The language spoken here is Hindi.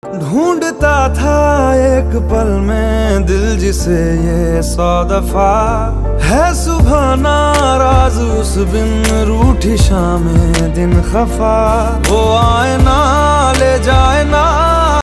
ढूंढता था एक पल में दिल जिसे ये 100 दफा, है सुबह नाराज उस बिन रूठी शामें दिन खफा। वो आए ना ले जाए ना